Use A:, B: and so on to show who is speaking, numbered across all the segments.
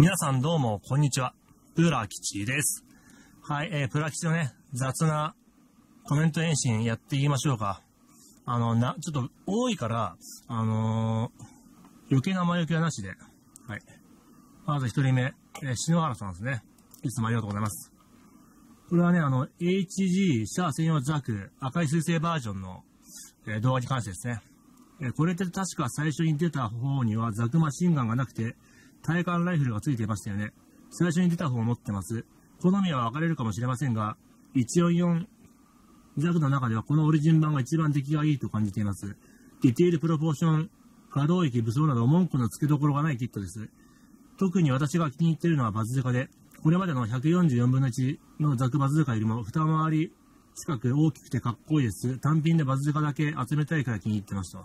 A: 皆さんどうもこんにちは。プラ吉です。はい、プラ吉のね、雑なコメント返信やっていきましょうか。ちょっと多いから、余計な前置きはなしで。はい。まず一人目、篠原さんですね。いつもありがとうございます。これはね、HG シャア専用ザク赤い彗星バージョンの、動画に関してですね。これって確か最初に出た方にはザクマシンガンがなくて、対艦ライフルがついていましたよね。最初に出た方を持ってます。好みは分かれるかもしれませんが、144ザクの中ではこのオリジン版が一番出来がいいと感じています。ディテール、プロポーション、可動域、武装など文句の付けどころがないキットです。特に私が気に入っているのはバズーカで、これまでの144分の1のザクバズーカよりも二回り近く大きくてかっこいいです。単品でバズーカだけ集めたいから気に入ってました。はい。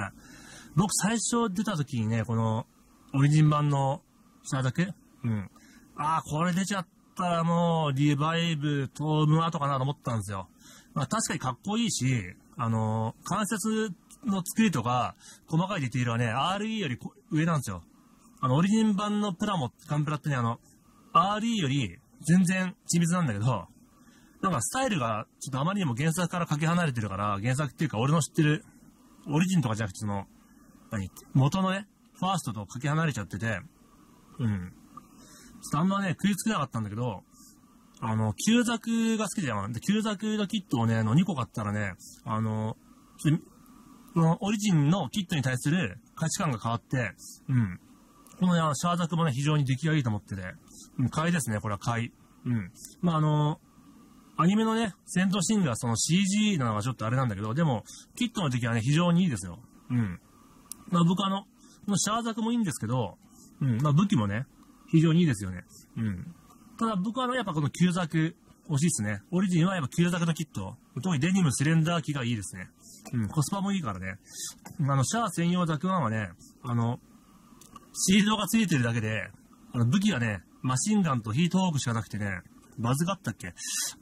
A: 僕最初出た時にね、このオリジン版のシャアザク、これ出ちゃったらもうリバイブとムアとかなと思ったんですよ。まあ確かにかっこいいし、関節の作りとか細かいディティールはね、RE より上なんですよ。オリジン版のプラモ、ガンプラってね、RE より全然緻密なんだけど、なんかスタイルがちょっとあまりにも原作からかけ離れてるから、原作っていうか俺の知ってるオリジンとかじゃなくて元のね、ファーストとかけ離れちゃってて、ちょっとあんまね、食いつけなかったんだけど、旧ザクが好きじゃん。で、旧ザクのキットをね、2個買ったらね、このオリジンのキットに対する価値観が変わって、このね、シャアザクもね、非常に出来がいいと思ってて、買いですね、これは買い。まあ、アニメのね、戦闘シーンがその CG なのがちょっとあれなんだけど、でも、キットの出来はね、非常にいいですよ。まあ僕シャアザクもいいんですけど、まあ武器もね、非常にいいですよね。ただ僕はやっぱこの旧ザク欲しいですね。オリジンはやっぱ旧ザクのキット。特にデニムスレンダー機がいいですね。コスパもいいからね。シャア専用ザク1はね、シールドがついてるだけで、武器がね、マシンガンとヒートホークしかなくてね、バズがあったっけ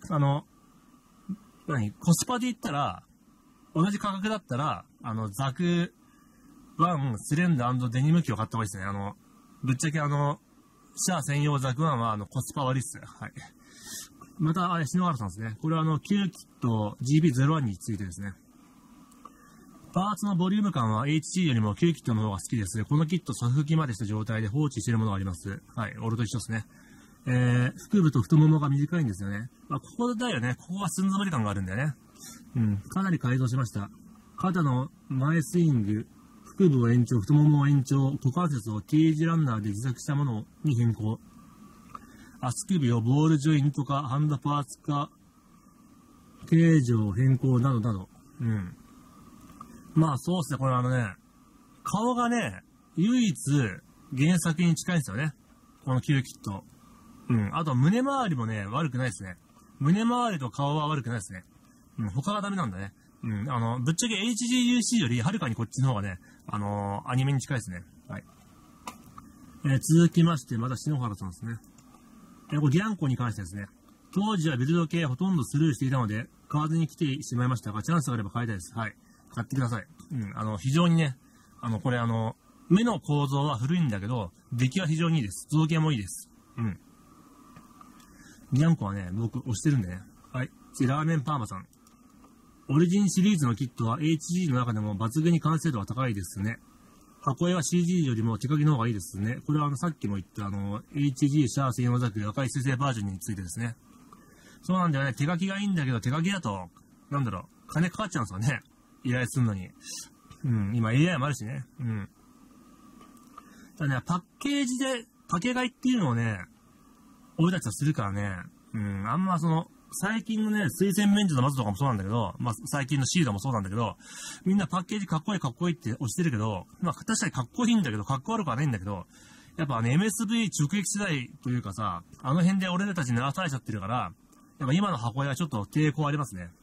A: コスパで言ったら、同じ価格だったら、ザク1、スレンダー&デニム機を買った方がいいですね。ぶっちゃけシャア専用ザク1はコスパ悪いっす。はい。また、篠原さんですね。これは旧キット GB01 についてですね。パーツのボリューム感は HG よりも旧キットの方が好きです。このキット、作吹きまでした状態で放置しているものがあります。はい。俺と一緒ですね。腹部と太ももが短いんですよね。まあ、ここだよね。ここが寸詰まり感があるんだよね。かなり改造しました。肩の前スイング、腹部を延長、太ももを延長、股関節を T 字ランナーで自作したものに変更。足首をボールジョイント化、ハンドパーツ化、形状変更などなど。まあそうですね、これ顔がね、唯一原作に近いんですよね。この旧キット。あと胸周りもね、悪くないですね。胸周りと顔は悪くないですね。他がダメなんだね。ぶっちゃけ HGUC よりはるかにこっちの方がね、アニメに近いですね。はい。続きまして、また篠原さんですね。これギャンコに関してですね。当時はビルド系ほとんどスルーしていたので、買わずに来てしまいましたが、チャンスがあれば買いたいです。はい。買ってください。非常にね、これ目の構造は古いんだけど、出来は非常にいいです。造形もいいです。ギャンコはね、僕推してるんでね。はい。次、ラーメンパーマさん。オリジンシリーズのキットは HG の中でも抜群に完成度が高いですね。箱絵は CG よりも手書きの方がいいですね。これはさっきも言ったHG シャア専用ザク赤い水星バージョンについてですね。そうなんだよね。手書きがいいんだけど、手書きだと、金かかっちゃうんですよね。依頼するのに。今 AI もあるしね。ただね、パッケージで、パケ買いっていうのをね、俺たちはするからね。あんま最近のね、推薦免除のマズとかもそうなんだけど、まあ、最近のシードもそうなんだけど、みんなパッケージかっこいいかっこいいって押してるけど、まあ、確かにかっこいいんだけど、かっこ悪くはないんだけど、やっぱMSV 直撃世代というかさ、あの辺で俺たちに流されちゃってるから、やっぱ今の箱絵はちょっと抵抗ありますね。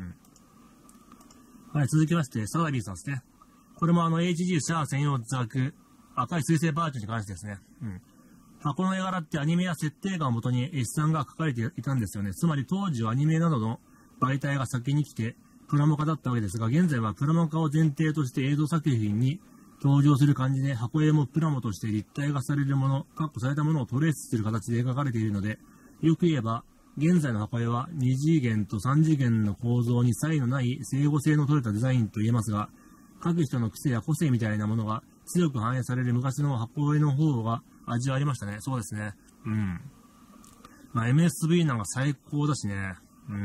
A: はい、続きまして、サラビーさんですね。これもHG シャア専用ザク、赤い水星バージョンに関してですね。箱の絵柄ってアニメや設定画を元に絵師さんが書かれていたんですよね。つまり当時はアニメなどの媒体が先に来てプラモ化だったわけですが、現在はプラモ化を前提として映像作品に登場する感じで、箱絵もプラモとして立体化されるもの、されたものをトレースする形で描かれているので、よく言えば、現在の箱絵は2次元と3次元の構造に差異のない整合性の取れたデザインと言えますが、描く人の癖や個性みたいなものが強く反映される昔の箱絵の方が味はありましたね。そうですね。うん。まあ MSV なんか最高だしね。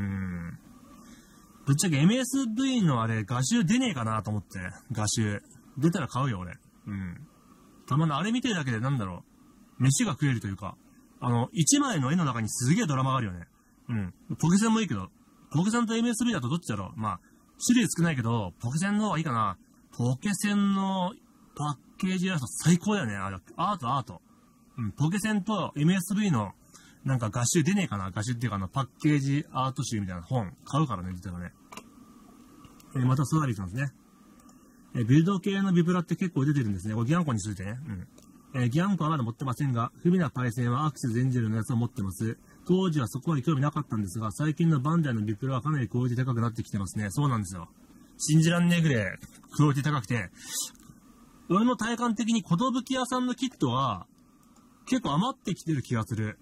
A: ぶっちゃけ MSV のあれ、画集出ねえかなと思って。画集。出たら買うよ、俺。たまにあれ見てるだけでなんだろう。飯が食えるというか、一枚の絵の中にすげえドラマがあるよね。ポケセンもいいけど、ポケセンと MSV だとどっちだろう。まあ、種類少ないけど、ポケセンの方がいいかな。ポケセンのパッケージイラスト最高だよね。あれ、アート。ポケセンと MSV のなんか画集出ねえかな。画集っていうかパッケージアート集みたいな本買うからね、実はね。またソダリさんですね。ビルド系のビブラって結構出てるんですね。これギャンコについてね。ギャンコはまだ持ってませんが、不備なパイセンはアクセスエンジェルのやつを持ってます。当時はそこまで興味なかったんですが、最近のバンダイのビプラはかなりクオリティ高くなってきてますね。そうなんですよ。信じらんねえぐらいクオリティ高くて、俺の体感的に寿屋さんのキットは結構余ってきてる気がする。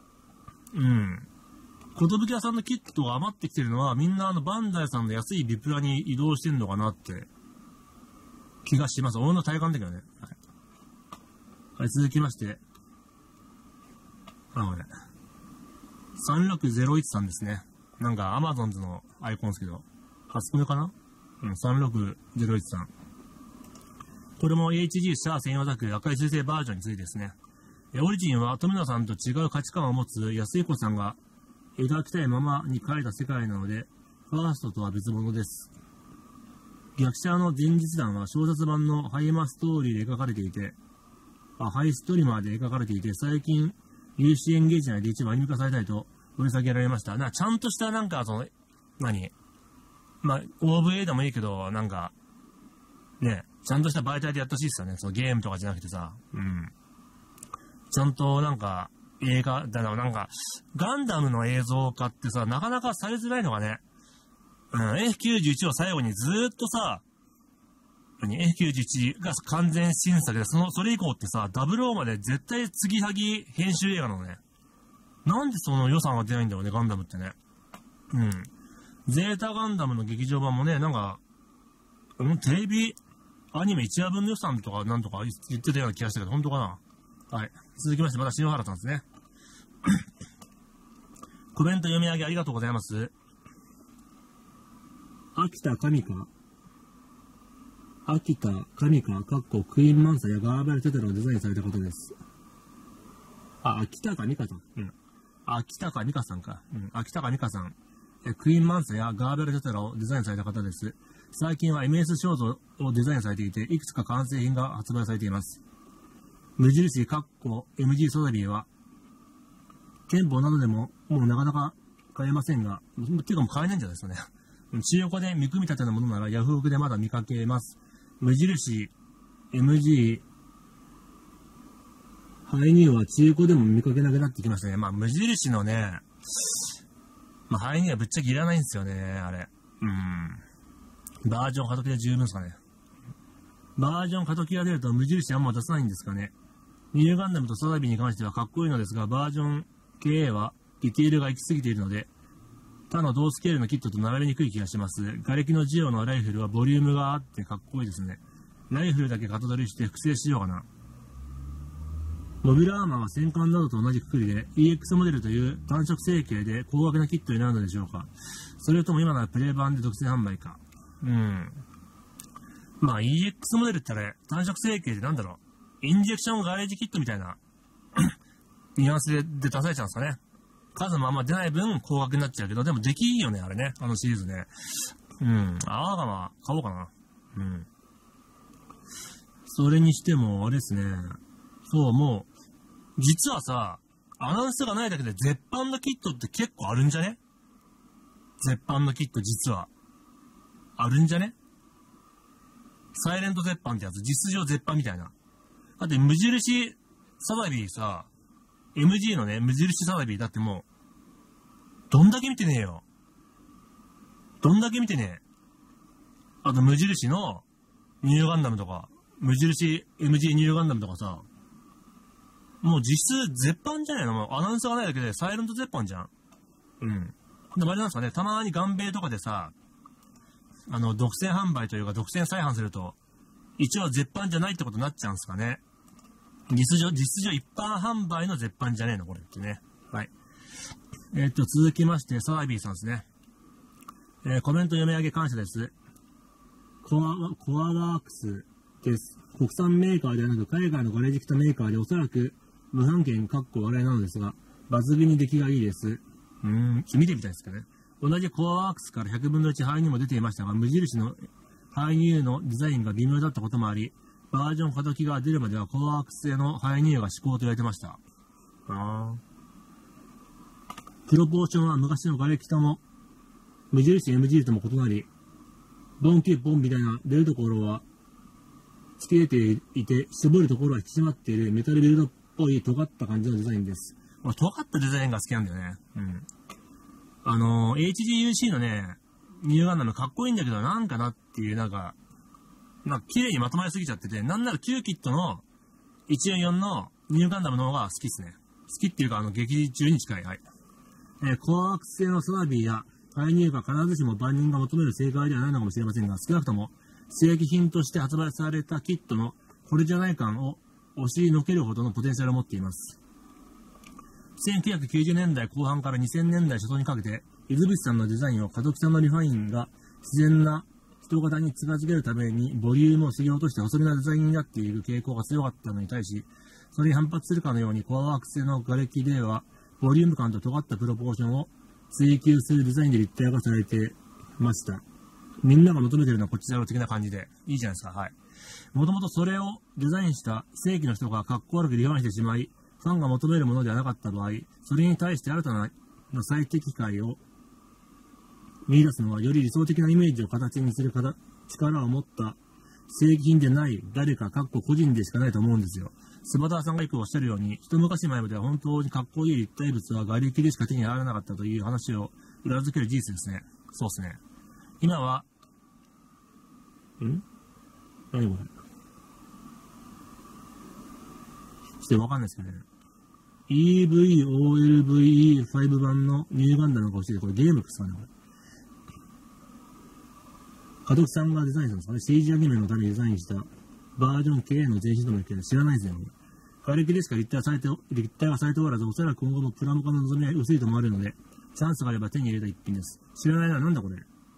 A: 寿屋さんのキットが余ってきてるのは、みんなバンダイさんの安いビプラに移動してんのかなって気がします。俺の体感的にはね。はい、続きまして。3601さんですね。なんか、アマゾンズのアイコンですけど、初コメかな3601さん。これも HG シャア専用ザク赤い水星バージョンについてですね。オリジンは富野さんと違う価値観を持つ安彦さんが描きたいままに描いた世界なので、ファーストとは別物です。逆者の前日談は小説版のハイマストーリーで描かれていて、ハイストリマーで描かれていて、最近、UC エンゲージ内で一部アニメ化されたいと取り下げられました。ちゃんとしたなんか、OVA でもいいけど、なんか、ね、ちゃんとした媒体でやってほしいですよね。ゲームとかじゃなくてさ、ちゃんとなんか、映画、なんか、ガンダムの映像化ってさ、なかなかされづらいのがね、F91 を最後にずーっとさ、F91 が完全新作で、それ以降ってさ、00まで絶対継ぎはぎ編集映画なのね。なんでその予算が出ないんだろうね、ガンダムってね。ゼータガンダムの劇場版もね、なんか、テレビアニメ1話分の予算とかなんとか言ってたような気がしたけど、本当かな。はい。続きまして、また篠原さんですね。コメント読み上げありがとうございます。秋田神か、クイーンマンサやガーベルテテラをデザインされた方です。秋高美香さん。秋高美香さんか。秋高美香さん。クイーンマンサやガーベルテテラをデザインされた方です。最近は MS 肖像をデザインされていて、いくつか完成品が発売されています。無印MG ソダビーは、店舗などでももうなかなか買えませんが、てかもう買えないんじゃないですかね。中古で見組み立てのものならヤフオクでまだ見かけます。無印 MG ハイニューは中古でも見かけなくなってきましたね。無印のね、ハイニューはぶっちゃけいらないんですよね、あれ。バージョン過渡期で十分ですかね。バージョン過渡期が出ると無印あんま出さないんですかね。ニューガンダムとソダビに関してはかっこいいのですが、バージョン KA はディテールが行き過ぎているので、他の同スケールのキットと並べにくい気がします。瓦礫のジオのライフルはボリュームがあってかっこいいですね。ライフルだけ型取りして複製しようかな。モビルアーマーは戦艦などと同じくくりで EX モデルという単色成形で高額なキットになるのでしょうか。それとも今ならプレイ版で独占販売か。EX モデルってあれ、単色成形でなんだろう。インジェクションガレージキットみたいなニュアンスで出されちゃうんですかね。数もあんま出ない分高額になっちゃうけど、でも出来いいよね、あれね。シリーズね。買おうかな。それにしても、あれですね。そう、もう、実はさ、アナウンスがないだけで絶版のキットって結構あるんじゃね？絶版のキット実は。あるんじゃね？サイレント絶版ってやつ、実情絶版みたいな。だって無印サダビーさ、MG のね、無印サダビーだってもう、どんだけ見てねえよ。どんだけ見てねえ。あと無印のニューガンダムとか、 無印 MG ニューガンダムとかさ、もう実質絶版じゃないの？もうアナウンスがないだけでサイレント絶版じゃん。うん。でもあれなんですかね、たまに眼米とかでさ、独占販売というか独占再販すると、一応絶版じゃないってことになっちゃうんですかね。実情一般販売の絶版じゃねえのこれってね。はい。続きまして、サービーさんですね。コメント読み上げ感謝です。コアワークスです。国産メーカーではなく海外のガレージキットメーカーでおそらく無版権笑いなのですが、抜群に出来がいいです。見てみたいですかね。同じコアワークスから100分の1ハイニューも出ていましたが、無印のハイニューのデザインが微妙だったこともあり、バージョン過渡期が出るまではコアワークス製のハイニューが至高と言われてました。プロポーションは昔のガレキタも無印 MG とも異なり、ボンキュッボンみたいな出るところは突き出ていて、絞るところは引き締まっているメタルビルドっぽい尖った感じのデザインです。尖ったデザインが好きなんだよね。HGUC のね、ニューガンダムかっこいいんだけど、なんかなっていう、なんか綺麗にまとまりすぎちゃってて、なんならキューキットの144のニューガンダムの方が好きっすね。好きっていうか、劇中に近い。はい。コアワークス製のサービーやハイニューが必ずしも万人が求める正解ではないのかもしれませんが、少なくとも正規品として発売されたキットのこれじゃない感を押しのけるほどのポテンシャルを持っています。1990年代後半から2000年代初頭にかけて、伊豆淵さんのデザインを門木さんのリファインが自然な人型に近づけるためにボリュームを削ぎ落として細めなデザインになっている傾向が強かったのに対し、それに反発するかのようにコアワークス製の瓦礫では、ボリューム感と尖ったプロポーションを追求するデザインで立体化されてました。みんなが求めているのはこっちだろう的な感じで、いいじゃないですか。はい。もともとそれをデザインした正規の人がかっこ悪くリファインしてしまい、ファンが求めるものではなかった場合、それに対して新たな最適解を見出すのは、より理想的なイメージを形にする力を持った正規品でない誰か個人でしかないと思うんですよ。スバターさんがよくおっしゃるように、一昔前までは本当にかっこいい立体物は瓦礫でしか手に入らなかったという話を裏付ける事実ですね。そうですね。今は、何これ。ちょっとわかんないですけどね。EVOLVE5 版のニューガンダムが欲しいで、これゲームですかね、これ。門木さんがデザインしたんですかね。政治アニメのためにデザインしたバージョン K の前身とも言ってる知らないですよね。瓦礫でしか立体がされておらず、おそらく今後もプラモ化の望みは薄いと思われるので、チャンスがあれば手に入れた一品です。知らないな、なんだこれ。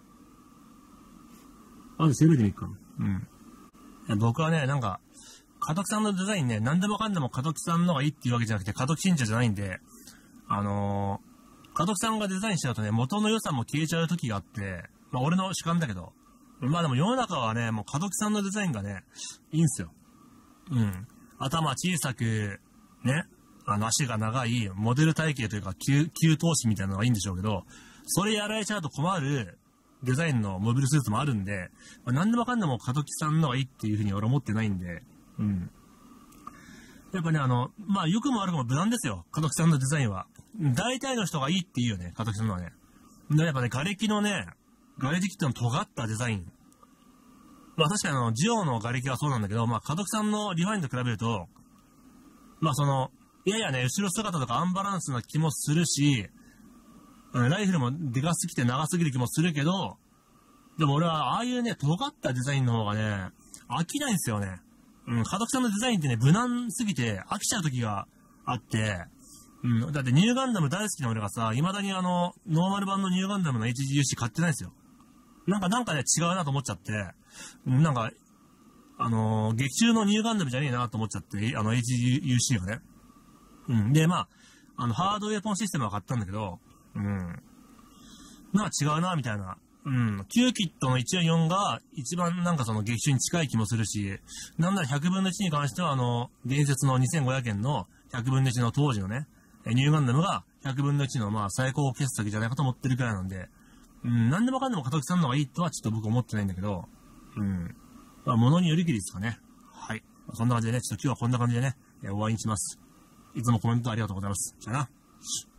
A: あと調べてみっか。僕はね、門木さんのデザインね、何でもかんでも門木さんのがいいっていうわけじゃなくて、門木信者じゃないんで、門木さんがデザインしちゃうとね、元の良さも消えちゃう時があって、俺の主観だけど、でも世の中はね、もう門木さんのデザインがね、いいんすよ。頭小さく、ね、足が長い、モデル体型というか、給湯師みたいなのがいいんでしょうけど、それやられちゃうと困るデザインのモビルスーツもあるんで、何でもかんでも門木さんのがいいっていうふうに俺思ってないんで、やっぱね、良くも悪くも無難ですよ、門木さんのデザインは。大体の人がいいっていいよね、門木さんのはね。やっぱね、瓦礫キットの尖ったデザイン。確かにジオの瓦礫はそうなんだけど、門木さんのリファインと比べると、ややね、後ろ姿とかアンバランスな気もするし、ライフルもでかすぎて長すぎる気もするけど、でも俺はああいうね、尖ったデザインの方がね、飽きないんですよね。門木さんのデザインってね、無難すぎて飽きちゃう時があって、だってニューガンダム大好きな俺がさ、未だにノーマル版のニューガンダムの HGUC 買ってないんですよ。なんかね、違うなと思っちゃって、劇中のニューガンダムじゃねえなと思っちゃって、HGUC がね。で、ハードウェポンシステムは買ったんだけど、違うな、みたいな。キューキットの144が一番劇中に近い気もするし、なんなら100分の1に関しては伝説の2500円の100分の1の当時のね、ニューガンダムが100分の1の最高傑作じゃないかと思ってるくらいなんで、何でもかんでも門木さんの方がいいとはちょっと僕思ってないんだけど、物によりきりですかね。はい。そんな感じでね、ちょっと今日はこんな感じでね、終わりにします。いつもコメントありがとうございます。じゃあな。